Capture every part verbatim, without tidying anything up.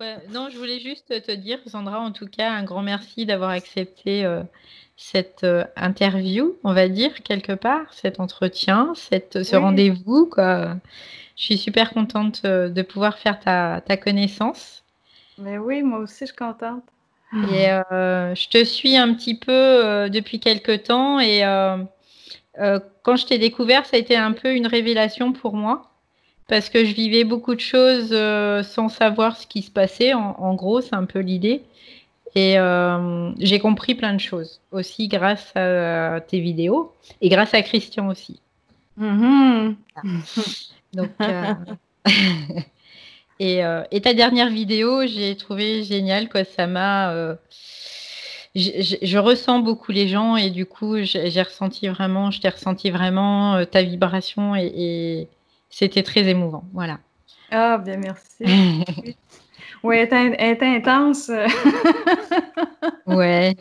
quoi. Non, je voulais juste te dire, Sandra, en tout cas, un grand merci d'avoir accepté euh, cette euh, interview, on va dire, quelque part, cet entretien, cette, ce Oui, rendez-vous, quoi. Je suis super contente euh, de pouvoir faire ta, ta connaissance. mais oui, moi aussi, je suis contente. Et euh, je te suis un petit peu euh, depuis quelque temps et euh, euh, quand je t'ai découvert, ça a été un peu une révélation pour moi. Parce que je vivais beaucoup de choses euh, sans savoir ce qui se passait. En, en gros, c'est un peu l'idée. Et euh, j'ai compris plein de choses aussi grâce à tes vidéos et grâce à Christian aussi. Mhm. Donc, euh, et, euh, et ta dernière vidéo, j'ai trouvé génial, quoi. Ça m'a. Euh, je, je- je ressens beaucoup les gens et du coup, j'ai j'ai ressenti vraiment, je t'ai ressenti vraiment euh, ta vibration et, et c'était très émouvant. Voilà. Ah, bien, merci. Oui, oui, elle est, in- elle est intense. Ouais,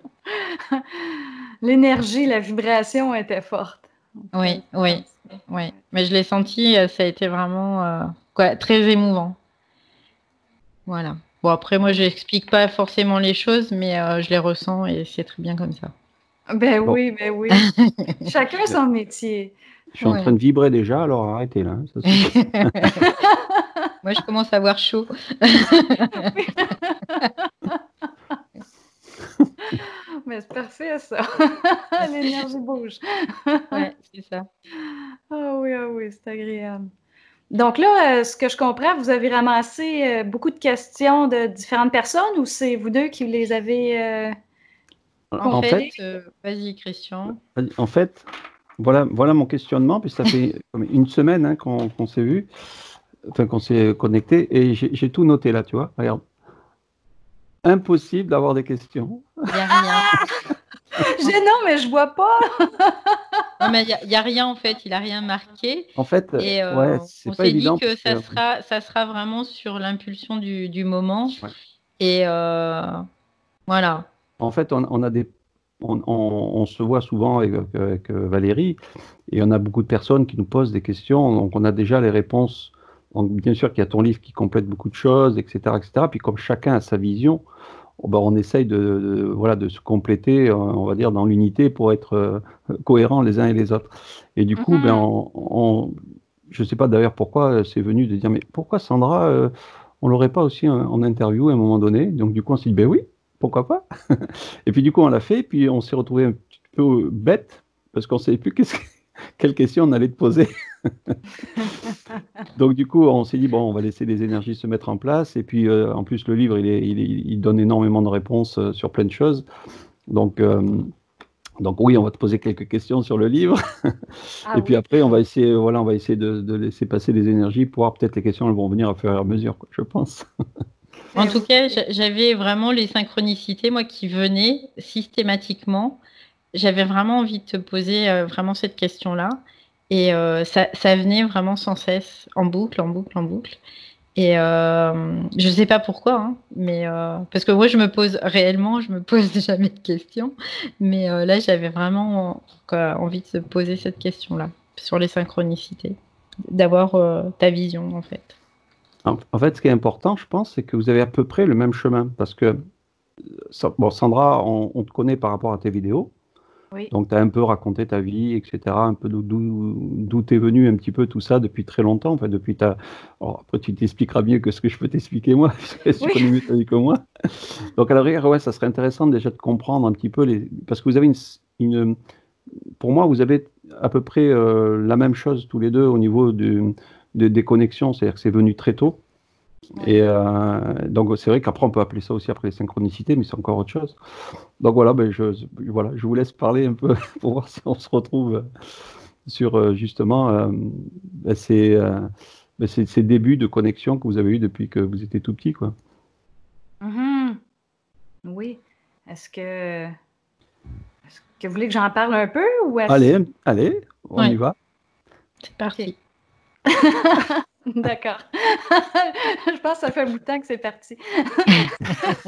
L'énergie, la vibration était forte. En tout cas, oui, j'ai oui, senti ça. oui. Ouais. Mais je l'ai senti, euh, ça a été vraiment euh, quoi, très émouvant. Voilà. Bon, après, moi, je n'explique pas forcément les choses, mais euh, je les ressens et c'est très bien comme ça. Ben Bon, oui, ben oui. Chacun ben, son métier. je suis en train Ouais. de vibrer déjà, alors arrêtez là, hein, ça suffit. Moi, je commence à avoir chaud. Mais c'est parfait, ça. L'énergie bouge. Ouais, c'est ça. Ah oui, ah oui, c'est agréable. Donc là, euh, ce que je comprends, vous avez ramassé euh, beaucoup de questions de différentes personnes ou c'est vous deux qui les avez euh, En En fait, compilées? fait, euh, vas-y, Christian. en fait, voilà, voilà mon questionnement, puis ça fait comme une semaine hein, qu'on qu'on s'est vu, enfin qu'on s'est connecté, et j'ai j'ai tout noté là, tu vois. Regarde, impossible d'avoir des questions. Il n'y a rien. J'ai non, mais je vois pas. Non, mais il n'y a, y a rien, en fait. Il n'a rien marqué. En fait, euh, Et ouais, euh, c'est on pas s'est dit évident que parce ça que, sera, ça sera vraiment sur l'impulsion du, du moment. ouais. Et euh, voilà. En fait, on, on a des, on, on- on se voit souvent avec, avec, euh, Valérie, et on a beaucoup de personnes qui nous posent des questions, donc on a déjà les réponses. Donc, bien sûr qu'il y a ton livre qui complète beaucoup de choses, et cetera, et cetera. Puis comme chacun a sa vision, oh, ben, on essaye de, de- voilà, de se compléter, euh, on va dire, dans l'unité pour être euh, cohérents les uns et les autres. Et du coup, ben, Mhm. on, on- je ne sais pas d'ailleurs pourquoi euh, c'est venu de dire, mais pourquoi Sandra, euh, on l'aurait pas aussi en, en interview à un moment donné? Donc du coup, on s'est dit, ben oui, pourquoi pas? Et puis du coup, on l'a fait, puis on s'est retrouvé un petit peu bête, parce qu'on ne savait plus qu'est-ce que- quelle question on allait te poser. Donc du coup, on s'est dit, bon, on va laisser les énergies se mettre en place. Et puis, euh, en plus, le livre, il, est- il est- il donne énormément de réponses euh, sur plein de choses. Donc, euh, donc oui, on va te poser quelques questions sur le livre. Ah Et puis oui. après, on va essayer, voilà, on va essayer de, de laisser passer les énergies pour voir peut-être les questions, elles vont venir au fur et à mesure, quoi, je pense. En Ben tout oui. cas, j'a- j'avais vraiment les synchronicités, moi, qui venaient systématiquement. J'avais vraiment envie de te poser euh, vraiment cette question-là. Et euh, ça, ça venait vraiment sans cesse, en boucle, en boucle, en boucle. Et euh, je ne sais pas pourquoi, hein, mais euh, parce que moi, je me pose réellement, je me pose jamais de questions. Mais euh, là, j'avais vraiment quoi, envie de te poser cette question-là sur les synchronicités, d'avoir euh, ta vision, en fait. En, en fait, ce qui est important, je pense, c'est que vous avez à peu près le même chemin. Parce que, Sa- bon, Sandra, on, on te connaît par rapport à tes vidéos. Oui. Donc, tu as un peu raconté ta vie, et cetera. Un peu d'où d'où d'où t'es venu un petit peu tout ça depuis très longtemps. Enfin, depuis ta... Alors, après, tu t'expliqueras mieux que ce que je peux t'expliquer moi, parce que tu Oui. connais mieux ta vie que moi. Donc, à la rigueur, ouais, ça serait intéressant déjà de comprendre un petit peu les... Parce que vous avez une, une- pour moi, vous avez à peu près euh, la même chose tous les deux au niveau du- de- des connexions. C'est-à-dire que c'est venu très tôt. Oui. Et euh, donc, c'est vrai qu'après, on peut appeler ça aussi après les synchronicités, mais c'est encore autre chose. Donc voilà, ben je, voilà, je vous laisse parler un peu pour voir si on se retrouve sur euh, justement euh, ben, ces, euh, ben, ces, ces débuts de connexion que vous avez eu depuis que vous étiez tout petit, quoi. Mhm. Oui. Est-ce que, est-ce que vous voulez que j'en parle un peu ou est-ce... Allez, allez, on y Ouais, va. c'est OK. parti. D'accord. Je pense que ça fait un bout de temps que c'est parti.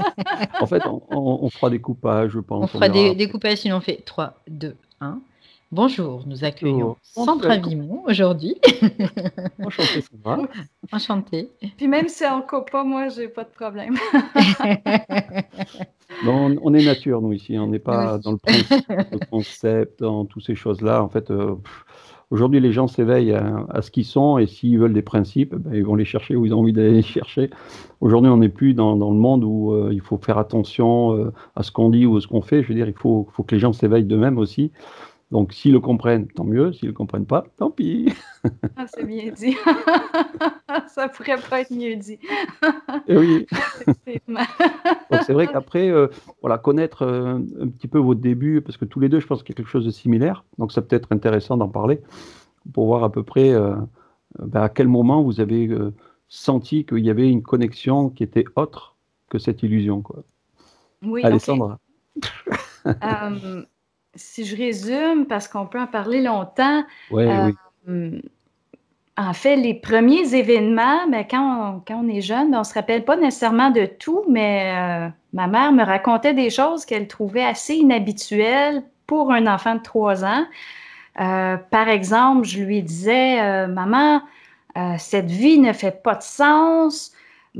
En fait, on, on- on fera des coupages, je On pense, on fera verra des après. découpages, sinon on fait trois, deux, un. Bonjour, nous accueillons Bonjour. On Sandra fait- Vimon aujourd'hui. Enchanté, Sandra. Enchantée. Puis même si on ne coupe pas, moi, j'ai pas de problème. Non, on, on est nature, nous, ici. On n'est pas aussi. dans le principe, le concept, dans toutes ces choses-là. En fait, euh, pff, aujourd'hui, les gens s'éveillent à, à ce qu'ils sont et s'ils veulent des principes, ben, ils vont les chercher où ils ont envie d'aller les chercher. Aujourd'hui, on n'est plus dans, dans le monde où euh, il faut faire attention euh, à ce qu'on dit ou à ce qu'on fait. Je veux dire, il faut, faut que les gens s'éveillent d'eux-mêmes aussi. Donc, s'ils le comprennent, tant mieux. S'ils ne le comprennent pas, tant pis. Ah, c'est bien dit. Ça pourrait pas être mieux dit. Et oui. Effectivement. Donc c'est vrai qu'après, euh, voilà, connaître euh, un petit peu vos débuts, parce que tous les deux, je pense qu'il y a quelque chose de similaire, donc ça peut être intéressant d'en parler, pour voir à peu près euh, ben, à quel moment vous avez euh, senti qu'il y avait une connexion qui était autre que cette illusion, quoi. Oui, Allez, OK. Sandra. Euh, si je résume, parce qu'on peut en parler longtemps, Ouais, euh, oui. en fait, les premiers événements, ben, quand, on, quand on est jeune, ben, on ne se rappelle pas nécessairement de tout, mais euh, ma mère me racontait des choses qu'elle trouvait assez inhabituelles pour un enfant de trois ans. Euh, par exemple, je lui disais, euh, Maman, euh, cette vie ne fait pas de sens.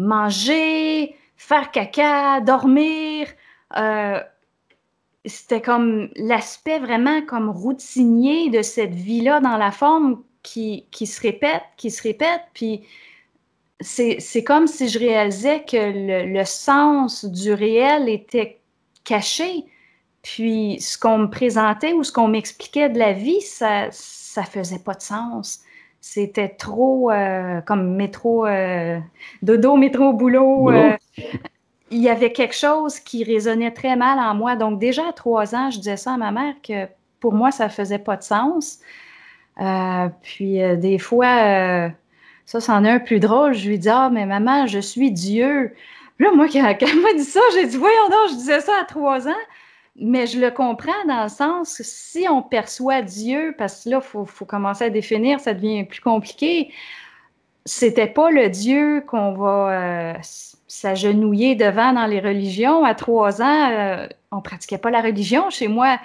Manger, faire caca, dormir. euh, C'était comme l'aspect vraiment comme routinier de cette vie-là dans la forme qui, qui se répète, qui se répète. Puis c'est, c'est comme si je réalisais que le, le sens du réel était caché. Puis ce qu'on me présentait ou ce qu'on m'expliquait de la vie, ça ça faisait pas de sens. C'était trop euh, comme métro, euh, dodo, métro, boulot. Boulot. euh, il y avait quelque chose qui résonnait très mal en moi. Donc déjà à trois ans, je disais ça à ma mère que pour moi, ça faisait pas de sens. Euh, puis euh, des fois, euh, ça, c'en est un plus drôle. Je lui dis, ah, mais maman, je suis Dieu. Puis là, moi, quand, quand elle m'a dit ça, j'ai dit, voyons donc, je disais ça à trois ans. Mais je le comprends dans le sens que si on perçoit Dieu, parce que là, il faut, faut commencer à définir, ça devient plus compliqué. C'était pas le Dieu qu'on va euh, s'agenouiller devant dans les religions. À trois ans, euh, on pratiquait pas la religion chez moi.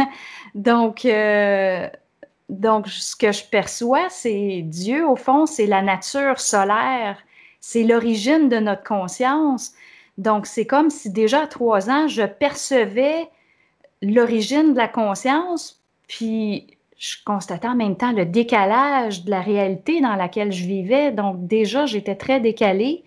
Donc, euh, donc, ce que je perçois, c'est Dieu, au fond, c'est la nature solaire. C'est l'origine de notre conscience. Donc, c'est comme si déjà à trois ans, je percevais l'origine de la conscience, puis je constatais en même temps le décalage de la réalité dans laquelle je vivais. Donc, déjà, j'étais très décalée.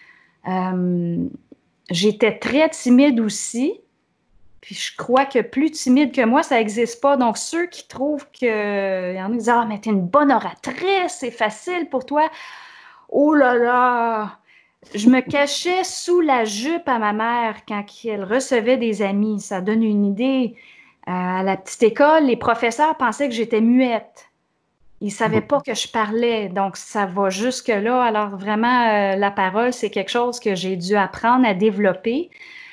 Euh, j'étais très timide aussi. Puis je crois que plus timide que moi, ça n'existe pas. Donc, ceux qui trouvent que... Il y en a qui disent « Ah, mais t'es une bonne oratrice, c'est facile pour toi. » Oh là là! Je me cachais sous la jupe à ma mère quand elle recevait des amis. Ça donne une idée. Euh, à la petite école, les professeurs pensaient que j'étais muette. Ils ne savaient pas que je parlais. Donc, ça va jusque-là. Alors, vraiment, euh, la parole, c'est quelque chose que j'ai dû apprendre à développer.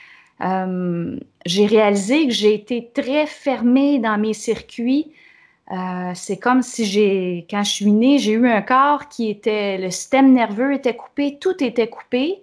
Euh, j'ai réalisé que j'ai été très fermée dans mes circuits. Euh, c'est comme si j'ai, quand je suis née, j'ai eu un corps qui était, le système nerveux était coupé, tout était coupé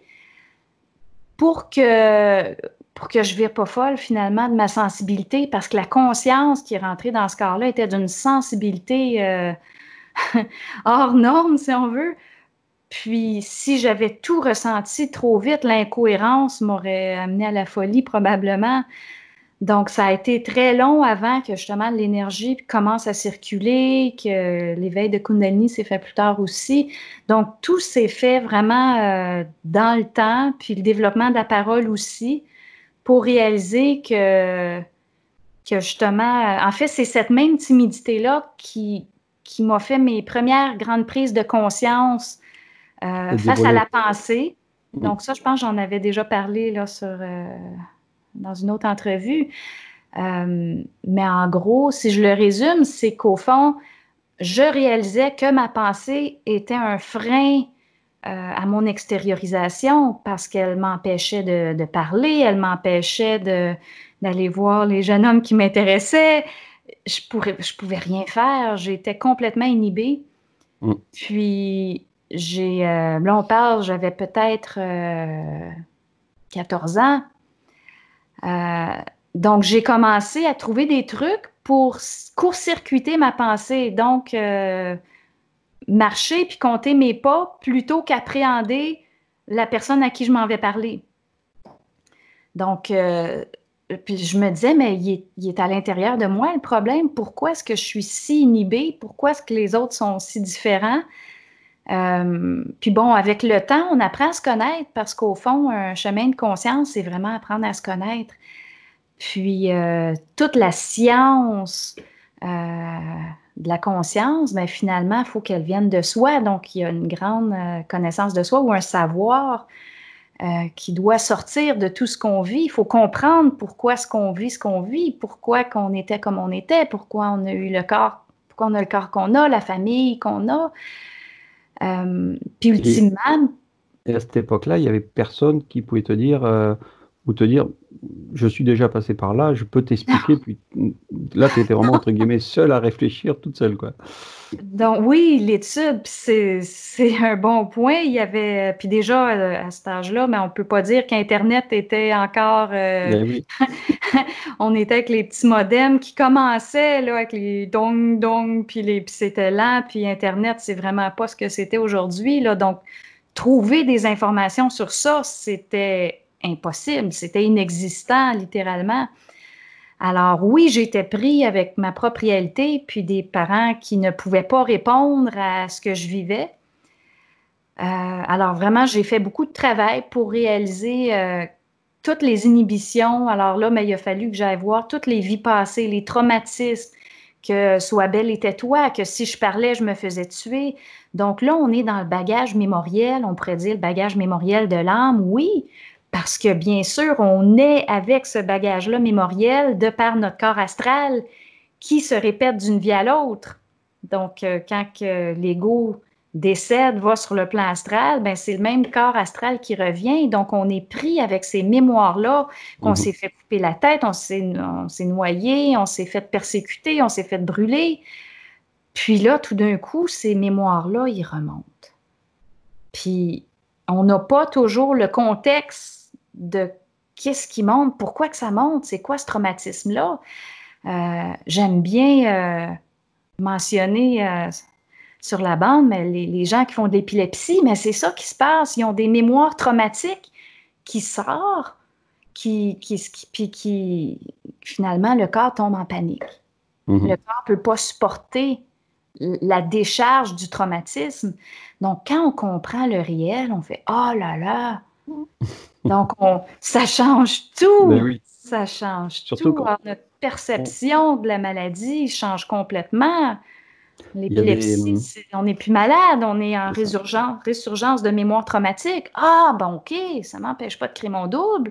pour que, pour que je ne vire pas folle finalement de ma sensibilité, parce que la conscience qui est rentrée dans ce corps-là était d'une sensibilité euh, hors norme, si on veut. Puis, si j'avais tout ressenti trop vite, l'incohérence m'aurait amené à la folie probablement. Donc, ça a été très long avant que justement l'énergie commence à circuler, que l'éveil de Kundalini s'est fait plus tard aussi. Donc, tout s'est fait vraiment euh, dans le temps, puis le développement de la parole aussi, pour réaliser que, que justement, en fait, c'est cette même timidité-là qui, qui m'a fait mes premières grandes prises de conscience euh, face à la pensée. Donc, ça, je pense que j'en avais déjà parlé là, sur... Euh, dans une autre entrevue. Euh, mais en gros, si je le résume, c'est qu'au fond, je réalisais que ma pensée était un frein euh, à mon extériorisation parce qu'elle m'empêchait de, de parler, elle m'empêchait de, d'aller voir les jeunes hommes qui m'intéressaient. Je pourrais, je pouvais rien faire. J'étais complètement inhibée. Mm. Puis, j'ai, euh, là, on parle, j'avais peut-être euh, quatorze ans. Euh, donc, j'ai commencé à trouver des trucs pour court-circuiter ma pensée. Donc, euh, marcher puis compter mes pas plutôt qu'appréhender la personne à qui je m'en vais parler. Donc, euh, puis je me disais, mais il est, il est à l'intérieur de moi le problème. Pourquoi est-ce que je suis si inhibée? Pourquoi est-ce que les autres sont si différents? Euh, puis bon, avec le temps, on apprend à se connaître parce qu'au fond, un chemin de conscience, c'est vraiment apprendre à se connaître. Puis euh, toute la science euh, de la conscience, bien, finalement, il faut qu'elle vienne de soi. Donc, il y a une grande euh, connaissance de soi ou un savoir euh, qui doit sortir de tout ce qu'on vit. Il faut comprendre pourquoi ce qu'on vit, ce qu'on vit, pourquoi qu'on était comme on était, pourquoi on a eu le corps, pourquoi on a le corps qu'on a, la famille qu'on a. Euh, puis ultimement... Et, et à cette époque-là, il n'y avait personne qui pouvait te dire, euh, ou te dire, je suis déjà passé par là, je peux t'expliquer. Puis là, tu étais vraiment, entre guillemets, seule à réfléchir, toute seule, quoi. Donc oui, l'étude, c'est, c'est un bon point. Il y avait, puis déjà, à cet âge-là, mais on ne peut pas dire qu'Internet était encore... Euh, oui. on était avec les petits modems qui commençaient, là, avec les dong-dong, puis, les, puis c'était lent, puis Internet, c'est vraiment pas ce que c'était aujourd'hui, là. Donc, trouver des informations sur ça, c'était impossible, c'était inexistant, littéralement. Alors oui, j'étais pris avec ma propre réalité, puis des parents qui ne pouvaient pas répondre à ce que je vivais. Euh, alors vraiment, j'ai fait beaucoup de travail pour réaliser euh, toutes les inhibitions. Alors là, mais il a fallu que j'aille voir toutes les vies passées, les traumatismes, que Sois belle et tais-toi, que si je parlais, je me faisais tuer. Donc là, on est dans le bagage mémoriel, on pourrait dire le bagage mémoriel de l'âme, oui. Parce que, bien sûr, on est avec ce bagage-là mémoriel de par notre corps astral qui se répète d'une vie à l'autre. Donc, euh, quand que l'ego décède, va sur le plan astral, ben, c'est le même corps astral qui revient. Donc, on est pris avec ces mémoires-là, qu'on mmh. s'est fait couper la tête, on s'est, on s'est noyé, on s'est fait persécuter, on s'est fait brûler. Puis là, tout d'un coup, ces mémoires-là, ils remontent. Puis, on n'a pas toujours le contexte de qu'est-ce qui monte, pourquoi que ça monte, c'est quoi ce traumatisme-là. Euh, j'aime bien euh, mentionner euh, sur la bande, mais les, les gens qui font de l'épilepsie, mais c'est ça qui se passe, ils ont des mémoires traumatiques qui sortent, qui, qui, qui, puis qui, finalement, le corps tombe en panique. Mm-hmm. Le corps ne peut pas supporter la décharge du traumatisme. Donc, quand on comprend le réel, on fait « Oh là là! » Donc, on, ça change tout. Ben oui. Ça change Surtout tout. Quand... Alors, notre perception on... de la maladie change complètement. L'épilepsie, des... c'est, on n'est plus malade, on est en résurgence, résurgence de mémoire traumatique. Ah, ben OK, ça ne m'empêche pas de créer mon double.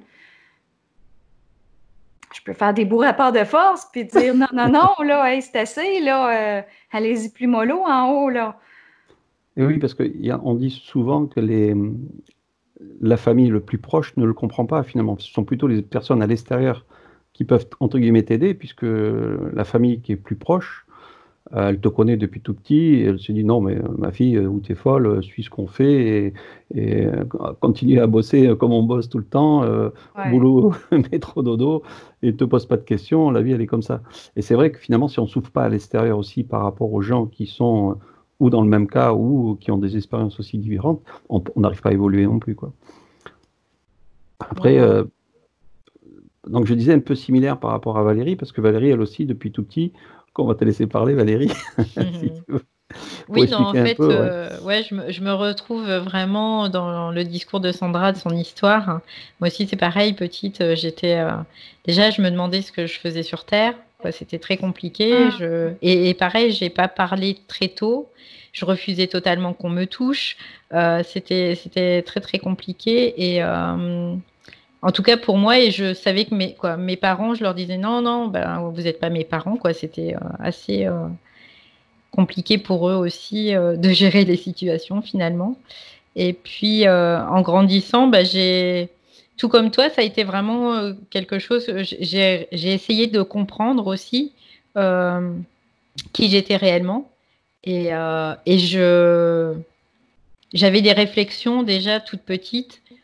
Je peux faire des beaux rapports de force puis dire non, non, non, là, hey, c'est assez, là, euh, allez-y plus mollo en haut, là. Et oui, parce qu'on dit souvent que les... la famille le plus proche ne le comprend pas finalement. Ce sont plutôt les personnes à l'extérieur qui peuvent, entre guillemets, t'aider, puisque la famille qui est plus proche, euh, elle te connaît depuis tout petit, et elle se dit non, mais ma fille, ou t'es folle, suis ce qu'on fait, et, et continue à bosser comme on bosse tout le temps, euh, ouais. boulot, métro, dodo, et ne te pose pas de questions, la vie elle est comme ça. Et c'est vrai que finalement, si on ne souffre pas à l'extérieur aussi par rapport aux gens qui sont ou dans le même cas, ou qui ont des expériences aussi différentes, on n'arrive pas à évoluer non plus, quoi. Après, euh, donc je disais un peu similaire par rapport à Valérie, parce que Valérie, elle aussi, depuis tout petit, qu'on va te laisser parler, Valérie. si tu veux. Oui, non, en fait, peu, euh, ouais, ouais je, me, je me retrouve vraiment dans le discours de Sandra, de son histoire. Moi aussi, c'est pareil, petite, j'étais... Euh, déjà, je me demandais ce que je faisais sur Terre. C'était très compliqué. Je... Et, et pareil, je n'ai pas parlé très tôt. Je refusais totalement qu'on me touche. Euh, c'était, c'était très, très compliqué. Et euh, en tout cas, pour moi, et je savais que mes, quoi, mes parents, je leur disais non, non, ben, vous n'êtes pas mes parents. Quoi. C'était euh, assez euh, compliqué pour eux aussi euh, de gérer les situations, finalement. Et puis, euh, en grandissant, ben, j'ai... Tout comme toi, ça a été vraiment euh, quelque chose, j'ai, j'ai essayé de comprendre aussi euh, qui j'étais réellement. Et, euh, et je, j'avais des réflexions déjà toute petite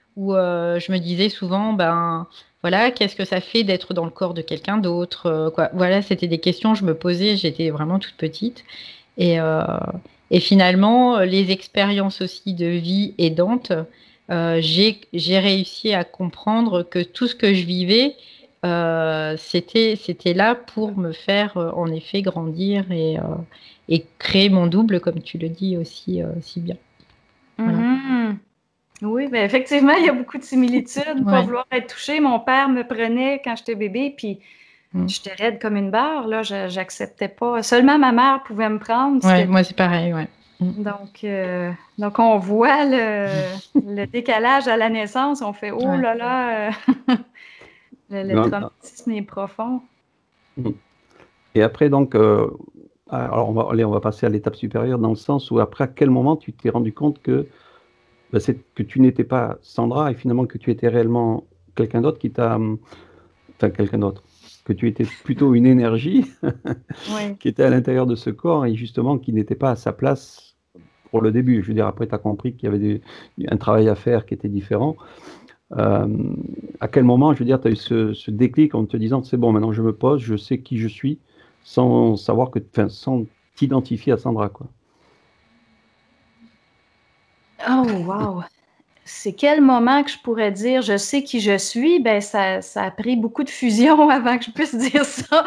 où euh, je me disais souvent, ben voilà, qu'est-ce que ça fait d'être dans le corps de quelqu'un d'autre, euh, quoi. Voilà, c'était des questions que je me posais, j'étais vraiment toute petite. Et, euh, et finalement, les expériences aussi de vie aidantes, euh, j'ai, j'ai réussi à comprendre que tout ce que je vivais, euh, c'était, c'était là pour me faire, euh, en effet, grandir et, euh, et créer mon double, comme tu le dis aussi, euh, si bien. Voilà. Mhm. Oui, ben effectivement, il y a beaucoup de similitudes. Pas Ouais. vouloir être touchée. Mon père me prenait quand j'étais bébé, puis Mm. j'étais raide comme une barre. Là, je- j'acceptais pas. Seulement ma mère pouvait me prendre. Ouais, C'était moi c'est pareil, ouais. Mm. donc, euh, donc on voit le, le décalage à la naissance. On fait oh Ouais. là là, euh, le, le Non, non. traumatisme est profond. Mm. Et après, donc, euh, alors on va, allez, on va passer à l'étape supérieure dans le sens où après, à quel moment tu t'es rendu compte que, bah, c'est, que tu n'étais pas Sandra et finalement que tu étais réellement quelqu'un d'autre qui t'a, hum, enfin quelqu'un d'autre, que tu étais plutôt une énergie Oui. qui était à l'intérieur de ce corps et justement qui n'était pas à sa place pour le début. Je veux dire, après, tu as compris qu'il y avait des- un travail à faire qui était différent. Euh, à quel moment, je veux dire, tu as eu ce, ce déclic en te disant, c'est bon, maintenant je me pose, je sais qui je suis, sans savoir que, enfin, sans t'identifier à Sandra, quoi. Oh, wow! C'est quel moment que je pourrais dire je sais qui je suis? Ben, ça, ça a pris beaucoup de fusion avant que je puisse dire ça.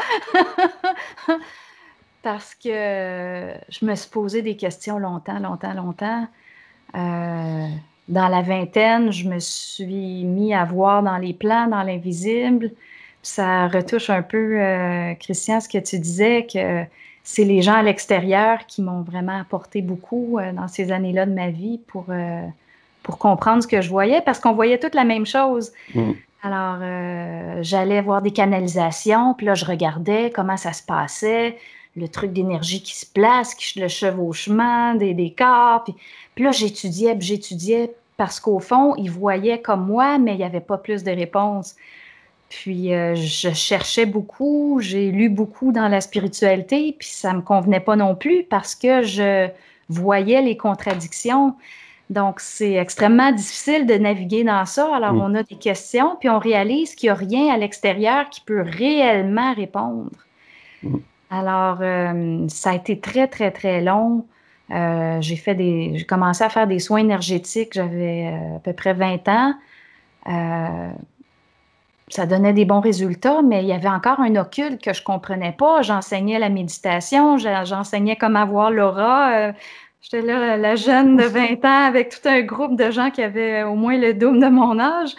Parce que je me suis posé des questions longtemps, longtemps, longtemps. Euh, dans la vingtaine, je me suis mis à voir dans les plans, dans l'invisible. Ça retouche un peu, euh, Christian, ce que tu disais, que c'est les gens à l'extérieur qui m'ont vraiment apporté beaucoup euh, dans ces années-là de ma vie pour, euh, pour comprendre ce que je voyais, parce qu'on voyait toutes la même chose. Mm. Alors, euh, j'allais voir des canalisations, puis là, je regardais comment ça se passait, le truc d'énergie qui se place, qui, le chevauchement des, des corps. Puis, puis là, j'étudiais, puis j'étudiais, parce qu'au fond, ils voyaient comme moi, mais il n'y avait pas plus de réponses. Puis, euh, je cherchais beaucoup, j'ai lu beaucoup dans la spiritualité, puis ça ne me convenait pas non plus, parce que je voyais les contradictions. Donc, c'est extrêmement difficile de naviguer dans ça. Alors, Mm. on a des questions, puis on réalise qu'il n'y a rien à l'extérieur qui peut réellement répondre. Mm. Alors, euh, ça a été très, très, très long. Euh, j'ai fait des, j'ai commencé à faire des soins énergétiques, j'avais euh, à peu près vingt ans. Euh, ça donnait des bons résultats, mais il y avait encore un occulte que je ne comprenais pas. J'enseignais la méditation, j'enseignais comment voir l'aura. Euh, J'étais là, la jeune de vingt ans, avec tout un groupe de gens qui avaient au moins le double de mon âge.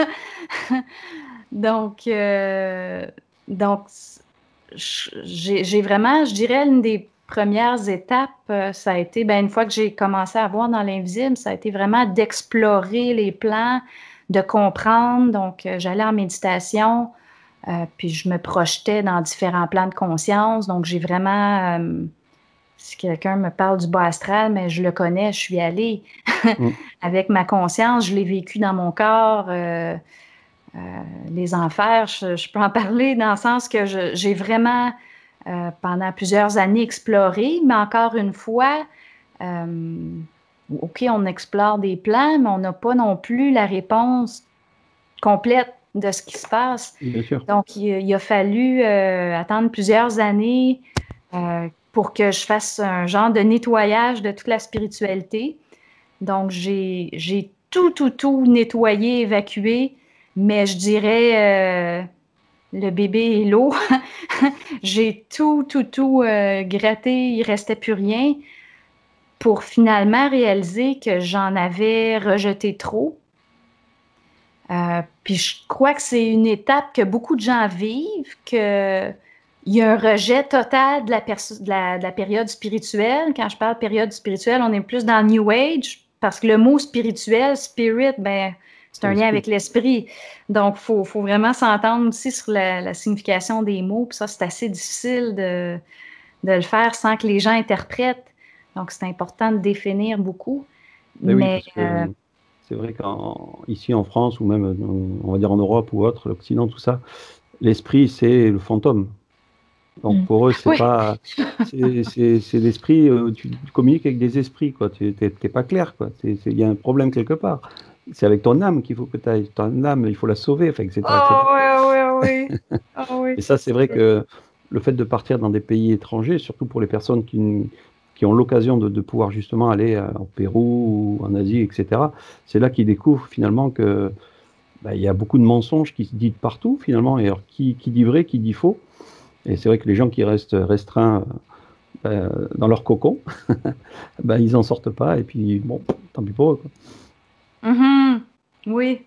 donc, euh, donc j'ai j'ai vraiment, je dirais, une des premières étapes, euh, ça a été, ben, une fois que j'ai commencé à voir dans l'invisible, ça a été vraiment d'explorer les plans, de comprendre. Donc, euh, j'allais en méditation, euh, puis je me projetais dans différents plans de conscience. Donc, j'ai vraiment... euh, si quelqu'un me parle du bas astral, mais je le connais, je suis allée Mm. avec ma conscience, je l'ai vécu dans mon corps. Euh, euh, les enfers, je, je peux en parler dans le sens que je- j'ai vraiment, euh, pendant plusieurs années, exploré, mais encore une fois, euh, OK, on explore des plans, mais on n'a pas non plus la réponse complète de ce qui se passe. Bien sûr. Donc, il, il a fallu euh, attendre plusieurs années euh, pour que je fasse un genre de nettoyage de toute la spiritualité. Donc, j'ai, j'ai tout, tout, tout nettoyé, évacué, mais je dirais euh, le bébé et l'eau. J'ai tout, tout, tout euh, gratté, il restait plus rien pour finalement réaliser que j'en avais rejeté trop. Euh, puis je crois que c'est une étape que beaucoup de gens vivent, qu'il y a un rejet total de la, de, la, de la période spirituelle. Quand je parle de période spirituelle, on est plus dans New Age, parce que le mot spirituel, spirit, ben, c'est un lien avec l'esprit. Donc, il faut, faut vraiment s'entendre aussi sur la, la signification des mots. Puis ça, c'est assez difficile de, de le faire sans que les gens interprètent. Donc, c'est important de définir beaucoup. Ben oui, Mais, parce que euh, c'est vrai qu'ici en France, ou même, on va dire en Europe ou autre, l'Occident, tout ça, l'esprit, c'est le fantôme. Donc Mm. pour eux, c'est Oui. pas, c'est c'est- c'est l'esprit, euh, tu communiques avec des esprits, quoi. Tu n'es pas clair, quoi. Il y a un problème quelque part. c'est avec ton âme qu'il faut que tu ailles. Ton âme, il faut la sauver, enfin, et cetera, Oh, et cetera. oui, oui, oui. Oh, oui. Et ça, c'est vrai que le fait de partir dans des pays étrangers, surtout pour les personnes qui, n- qui ont l'occasion de, de pouvoir justement aller euh, au Pérou ou en Asie, et cetera, c'est là qu'ils découvrent finalement que bah, il y a beaucoup de mensonges qui se disent partout finalement. Et alors, qui, qui dit vrai, qui dit faux? Et c'est vrai que les gens qui restent restreints euh, bah, dans leur cocon, bah, ils n'en sortent pas. Et puis, bon, tant pis pour eux, quoi. Mhm. Oui.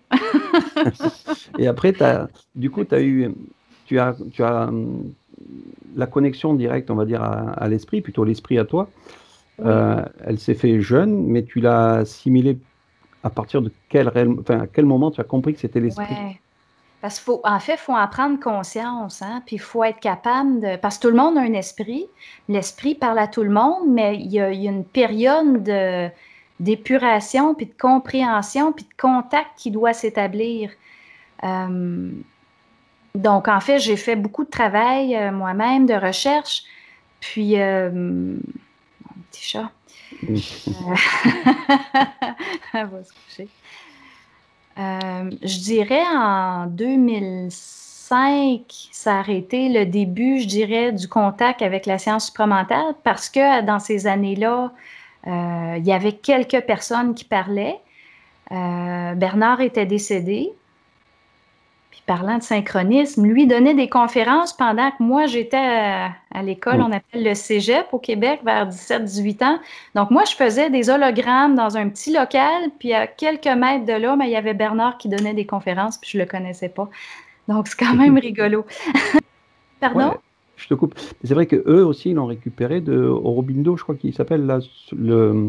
Et après, t'as, du coup, t'as eu, tu as, tu as hum, la connexion directe, on va dire, à, à l'esprit, plutôt l'esprit à toi. Oui. Euh, elle s'est fait jeune, mais tu l'as assimilée à partir de quel, réel- enfin, à quel moment tu as compris que c'était l'esprit? Ouais. Parce qu'il faut, en fait, il faut en prendre conscience, hein, puis il faut être capable de... Parce que tout le monde a un esprit. L'esprit parle à tout le monde, mais il y a, il y a une période de, d'épuration, puis de compréhension, puis de contact qui doit s'établir. Euh, donc, en fait, j'ai fait beaucoup de travail euh, moi-même, de recherche, puis... euh, mon petit chat. Mm. Euh, Elle va se coucher. Euh, je dirais en deux mille cinq, ça a été le début, je dirais, du contact avec la science supramentale parce que dans ces années-là, euh, il y avait quelques personnes qui parlaient. Euh, Bernard était décédé. Puis parlant de synchronisme, lui donnait des conférences pendant que moi, j'étais à, à l'école, Mm. on appelle le cégep au Québec, vers dix-sept dix-huit ans. Donc moi, je faisais des hologrammes dans un petit local, puis à quelques mètres de là, mais il y avait Bernard qui donnait des conférences, puis je le connaissais pas. Donc c'est quand même rigolo. Pardon? Ouais, je te coupe. Mais c'est vrai que eux aussi, ils l'ont récupéré de Aurobindo, je crois qu'il s'appelle là, le,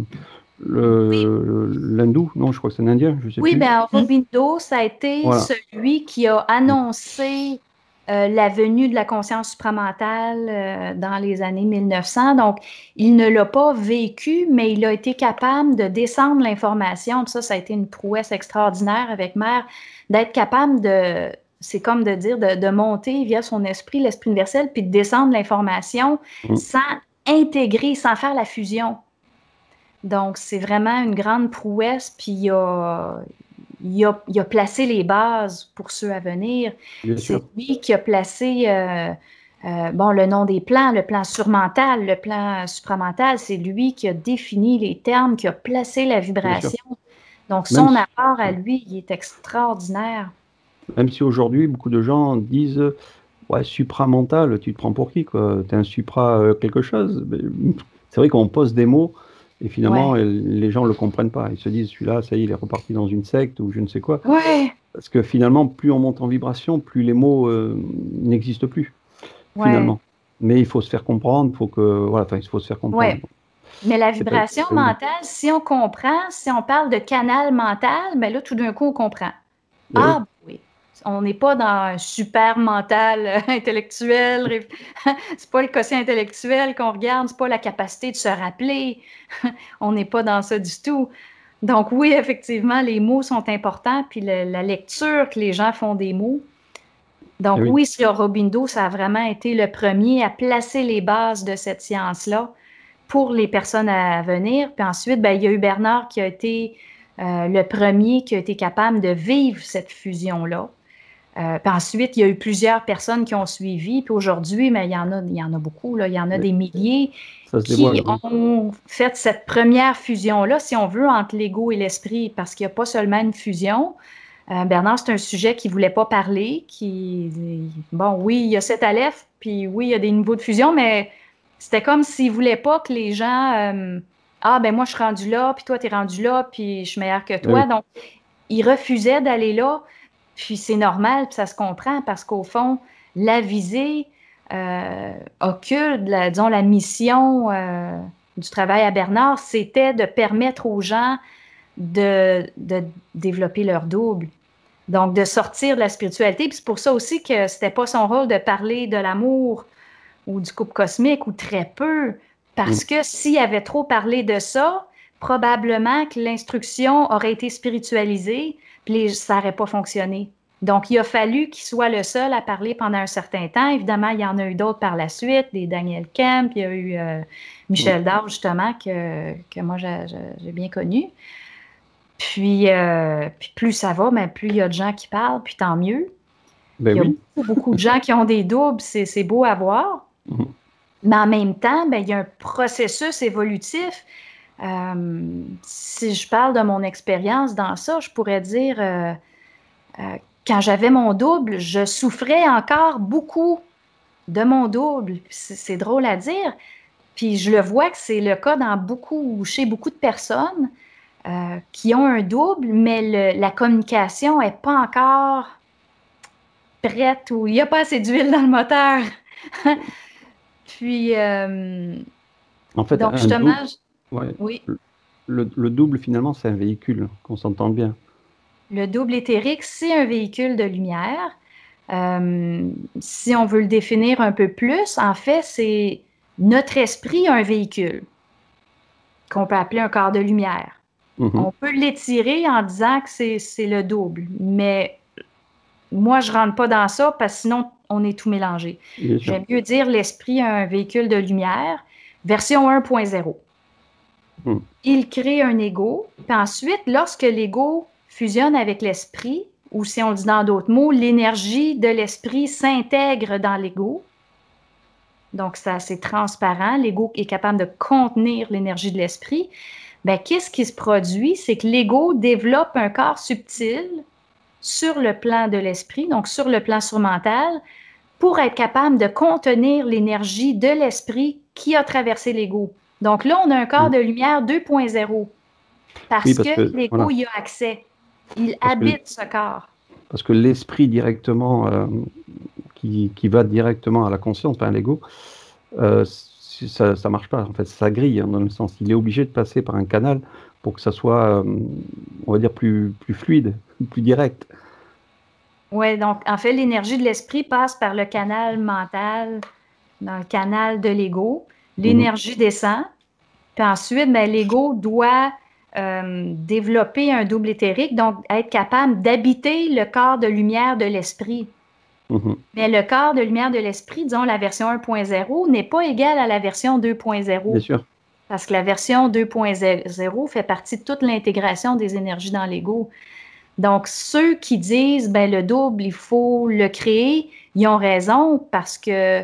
le, l'hindou. Non, je crois que c'est un indien, je sais Oui, plus. bien, Aurobindo, ça a été Voilà. celui qui a annoncé euh, la venue de la conscience supramentale euh, dans les années mille neuf cents. Donc, il ne l'a pas vécu, mais il a été capable de descendre l'information. Puis ça, ça a été une prouesse extraordinaire avec Mère, d'être capable de, c'est comme de dire, de, de monter via son esprit, l'esprit universel, puis de descendre l'information Mm. sans intégrer, sans faire la fusion. Donc, c'est vraiment une grande prouesse, puis il a, il a, il a placé les bases pour ceux à venir. Bien C'est sûr. lui qui a placé euh, euh, bon, le nom des plans, le plan surmental, le plan supramental. C'est lui qui a défini les termes, qui a placé la Bien sûr. vibration. Donc, Même son si, apport à lui, il est extraordinaire. même si aujourd'hui, beaucoup de gens disent, ouais, supramental, tu te prends pour qui, quoi? T'es un supra euh, quelque chose. Mais, c'est vrai qu'on pose des mots et finalement, Ouais. euh, les gens ne le comprennent pas. Ils se disent, celui-là, ça y est, il est reparti dans une secte ou je ne sais quoi. Ouais. Parce que finalement, plus on monte en vibration, plus les mots euh, n'existent plus, Ouais. finalement. Mais il faut se faire comprendre, faut que, voilà, enfin, il faut se faire comprendre. Ouais. Mais la C'est pas, c'est vibration pas évident. mentale, si on comprend, si on parle de canal mental, ben là, tout d'un coup, on comprend. Eh oui, Ah, oui. On n'est pas dans un super mental euh, intellectuel. ré- C'est pas le quotient intellectuel qu'on regarde, c'est pas la capacité de se rappeler. On n'est pas dans ça du tout. Donc oui, effectivement, les mots sont importants, puis le- la lecture que les gens font des mots. eh Donc oui, oui, sur Aurobindo, ça a vraiment été le premier à placer les bases de cette science-là pour les personnes à venir. Puis ensuite, ben, il y a eu Bernard qui a été euh, le premier qui a été capable de vivre cette fusion-là. Euh, puis ensuite, il y a eu plusieurs personnes qui ont suivi. Puis aujourd'hui, mais il y en a, il y en a beaucoup, là, il y en a mais des milliers ça se qui dévoile, oui. ont fait cette première fusion-là, si on veut, entre l'ego et l'esprit, parce qu'il n'y a pas seulement une fusion. Euh, Bernard, c'est un sujet qu'il ne voulait pas parler, qui, bon, oui, il y a cet aleph, puis oui, il y a des niveaux de fusion, mais c'était comme s'il ne voulait pas que les gens, euh, ah, ben moi, je suis rendu là, puis toi, tu es rendu là, puis je suis meilleur que Eh toi. oui, Donc, il refusait d'aller là, puis c'est normal, puis ça se comprend, parce qu'au fond, la visée euh, occulte, la, disons, la mission euh, du travail à Bernard, c'était de permettre aux gens de, de développer leur double. Donc, de sortir de la spiritualité. Puis c'est pour ça aussi que c'était pas son rôle de parler de l'amour ou du couple cosmique, ou très peu. Parce mm, que s'il avait trop parlé de ça, probablement que l'instruction aurait été spiritualisée, puis les- ça n'aurait pas fonctionné. Donc, il a fallu qu'il soit le seul à parler pendant un certain temps. Évidemment, il y en a eu d'autres par la suite, des Daniel Kemp, il y a eu euh, mm. Michel Dard, justement, que, que moi j'ai j'ai bien connu. Puis, euh, puis plus ça va, ben plus il y a de gens qui parlent, puis tant mieux. Ben Il y a oui. beaucoup, beaucoup de gens qui ont des doubles, c'est, c'est beau à voir. Mhm. Mais en même temps, ben, il y a un processus évolutif. Euh, si je parle de mon expérience dans ça, je pourrais dire, euh, euh, quand j'avais mon double, je souffrais encore beaucoup de mon double. C'est, c'est drôle à dire. Puis je le vois que c'est le cas dans beaucoup, chez beaucoup de personnes euh, qui ont un double, mais le- la communication n'est pas encore prête ou il n'y a pas assez d'huile dans le moteur. Puis, euh, En fait, donc un justement, double, je- ouais, oui, le, le double, finalement, c'est un véhicule, qu'on s'entend bien. le double éthérique, c'est un véhicule de lumière. Euh, si on veut le définir un peu plus, en fait, c'est notre esprit un véhicule qu'on peut appeler un corps de lumière. Mhm. On peut l'étirer en disant que c'est, c'est le double, mais moi, je ne rentre pas dans ça parce que sinon, on est tout mélangé. Bien sûr. J'aime mieux dire l'esprit a un véhicule de lumière, version un point zéro. Mm. Il crée un ego, puis ensuite, lorsque l'ego fusionne avec l'esprit, ou si on le dit dans d'autres mots, l'énergie de l'esprit s'intègre dans l'ego. Donc, c'est assez transparent. L'ego est capable de contenir l'énergie de l'esprit. Bien, qu'est-ce qui se produit? C'est que l'ego développe un corps subtil sur le plan de l'esprit, donc sur le plan surmental, pour être capable de contenir l'énergie de l'esprit qui a traversé l'ego. Donc là, on a un corps Mm. de lumière deux point zéro parce, Oui, parce que, que, l'ego voilà, y a accès. Il parce que, habite ce corps. parce que l'esprit directement, euh, qui, qui va directement à la conscience, pas à l'ego, euh, si- ça ne marche pas. En fait, ça grille, hein, dans le sens. Il est obligé de passer par un canal pour que ça soit, euh, on va dire, plus, plus fluide, plus direct. Oui, donc en fait, l'énergie de l'esprit passe par le canal mental, dans le canal de l'ego. L'énergie descend, puis ensuite, ben, l'ego doit euh, développer un double éthérique, donc être capable d'habiter le corps de lumière de l'esprit. Mhm. Mais le corps de lumière de l'esprit, disons la version un point zéro, n'est pas égal à la version deux point Bien zéro. sûr. Parce que la version deux point zéro fait partie de toute l'intégration des énergies dans l'ego. Donc, ceux qui disent, ben, le double, il faut le créer, ils ont raison parce que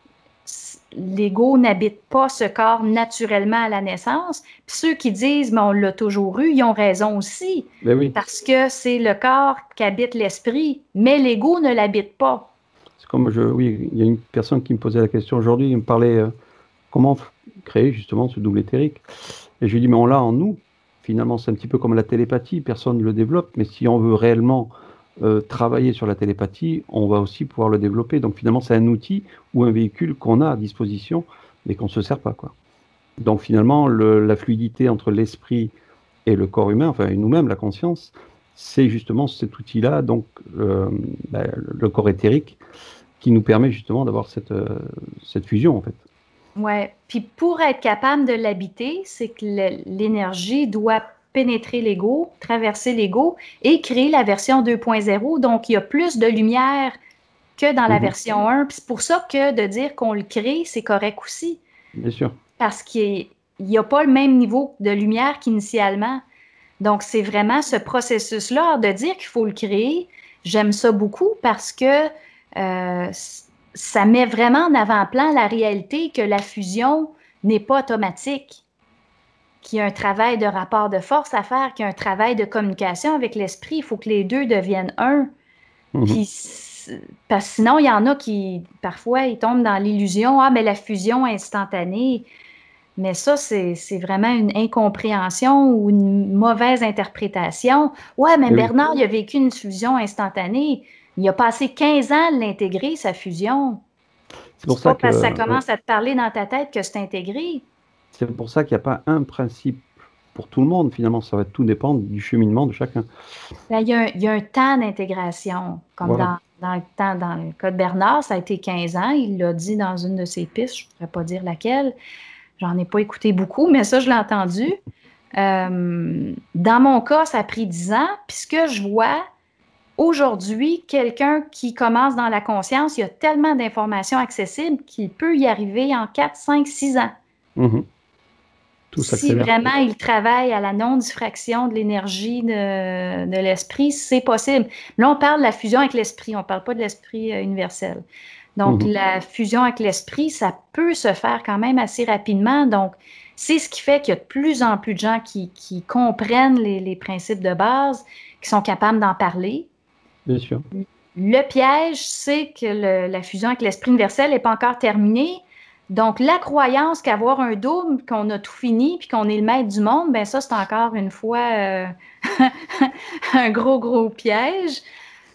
l'ego n'habite pas ce corps naturellement à la naissance. Puis ceux qui disent, ben, on l'a toujours eu, ils ont raison aussi. Ben oui. Parce que c'est le corps qui habite l'esprit, mais l'ego ne l'habite pas. C'est comme je, oui, il y a une personne qui me posait la question aujourd'hui, il me parlait euh, comment f- créer justement ce double éthérique. Et je lui dis, mais on l'a en nous. Finalement, c'est un petit peu comme la télépathie, personne ne le développe, mais si on veut réellement euh, travailler sur la télépathie, on va aussi pouvoir le développer. Donc finalement, c'est un outil ou un véhicule qu'on a à disposition, mais qu'on ne se sert pas, quoi. Donc finalement, le- la fluidité entre l'esprit et le corps humain, enfin et nous-mêmes, la conscience, c'est justement cet outil-là, donc euh, ben, le corps éthérique, qui nous permet justement d'avoir cette, euh, cette fusion, en fait. Ouais. Puis pour être capable de l'habiter, c'est que le- l'énergie doit pénétrer l'ego, traverser l'ego et créer la version deux point zéro. Donc, il y a plus de lumière que dans la Mhm. version un. Puis c'est pour ça que de dire qu'on le crée, c'est correct aussi. Bien sûr. Parce qu'il n'y a pas le même niveau de lumière qu'initialement. Donc, c'est vraiment ce processus-là de dire qu'il faut le créer. J'aime ça beaucoup parce que euh, c- ça met vraiment en avant-plan la réalité que la fusion n'est pas automatique, qu'il y a un travail de rapport de force à faire, qu'il y a un travail de communication avec l'esprit. Il faut que les deux deviennent un. Mhm. Puis, c- parce que sinon, il y en a qui, parfois, ils tombent dans l'illusion, ah, mais la fusion instantanée. Mais ça, c'est c'est vraiment une incompréhension ou une mauvaise interprétation. Ouais, mais Eh oui. Bernard, il a vécu une fusion instantanée. Il a passé quinze ans à l'intégrer, sa fusion. C'est pour C'est ça pas que, parce que ça ouais, commence à te parler dans ta tête que c'est intégré. c'est pour ça qu'il n'y a pas un principe pour tout le monde, finalement. Ça va tout dépendre du cheminement de chacun. Ben, il y a un, il y a un temps d'intégration, comme Voilà. dans, dans le temps, dans le cas de Bernard, ça a été quinze ans. Il l'a dit dans une de ses pistes, je ne pourrais pas dire laquelle. J'en ai pas écouté beaucoup, mais ça, je l'ai entendu. Euh, dans mon cas, ça a pris dix ans. Puis ce que je vois aujourd'hui, quelqu'un qui commence dans la conscience, il y a tellement d'informations accessibles qu'il peut y arriver en quatre, cinq, six ans. Mhm. Tout si s'accélère. vraiment il travaille à la non-diffraction de l'énergie de, de l'esprit, c'est possible. Là, on parle de la fusion avec l'esprit, on ne parle pas de l'esprit euh, universel. Donc, Mhm. la fusion avec l'esprit, ça peut se faire quand même assez rapidement. Donc, c'est ce qui fait qu'il y a de plus en plus de gens qui, qui comprennent les, les principes de base, qui sont capables d'en parler. Bien sûr. Le piège, c'est que le- la fusion avec l'esprit universel n'est pas encore terminée. Donc, la croyance qu'avoir un double, qu'on a tout fini, puis qu'on est le maître du monde, ben ça, c'est encore une fois euh, un gros, gros piège.